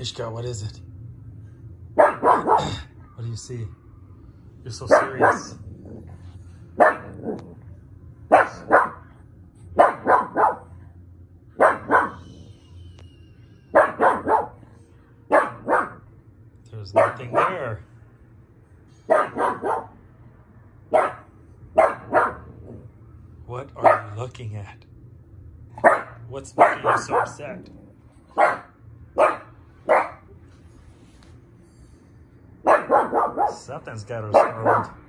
Mishka, what is it? What do you see? You're so serious. There's nothing there. What are you looking at? What's making you so upset? Something's got her startled.